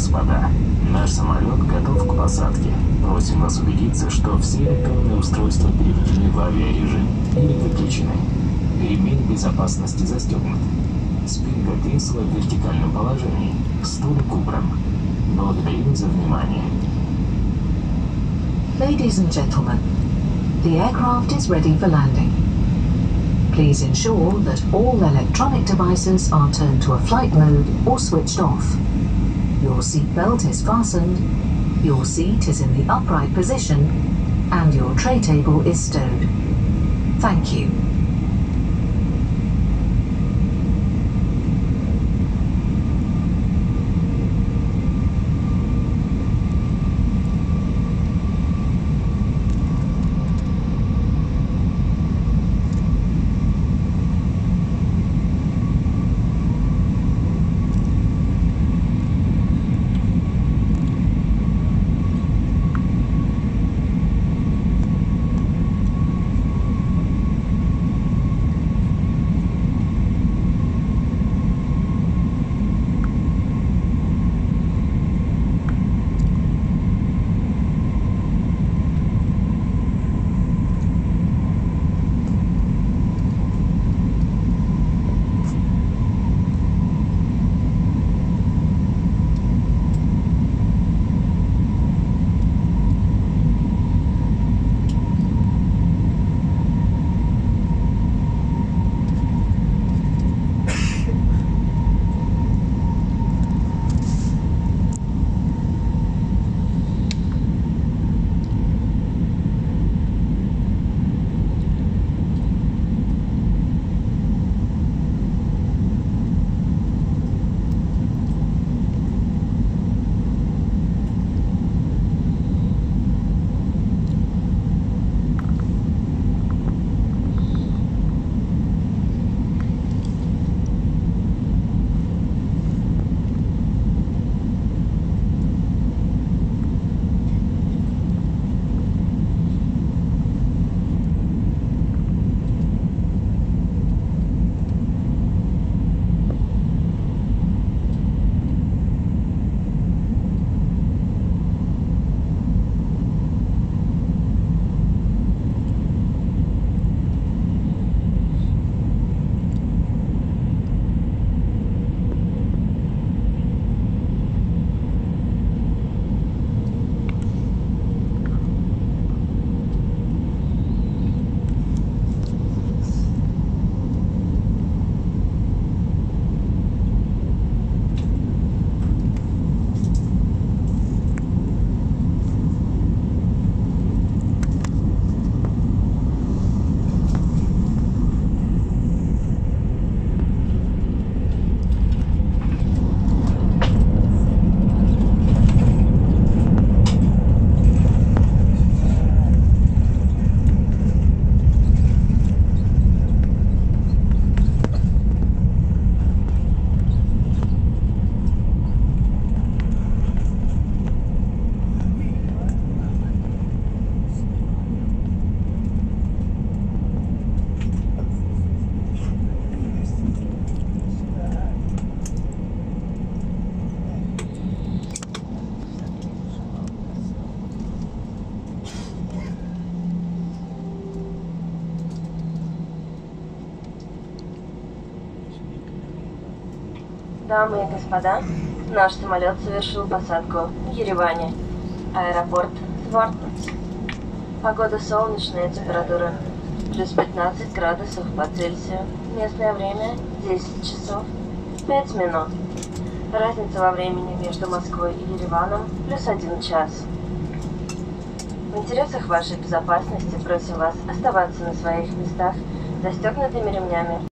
господа, наш самолет готов к посадке. Просим вас убедиться, что все электронные устройства переведены в авиарежим или выключены. Ремень безопасности застегнут. Спинка кресла в вертикальном положении. Столик убран. Благодарим за внимание. Ladies and gentlemen, the aircraft is ready for landing. Please ensure that all electronic devices are turned to a flight mode or switched off. Your seatbelt is fastened, your seat is in the upright position, and your tray table is stowed. Thank you. Дамы и господа, наш самолет совершил посадку в Ереване. Аэропорт Звортниц. Погода солнечная, температура плюс 15 градусов по Цельсию. Местное время 10 часов 5 минут. Разница во времени между Москвой и Ереваном плюс 1 час. В интересах вашей безопасности просим вас оставаться на своих местах застегнутыми ремнями.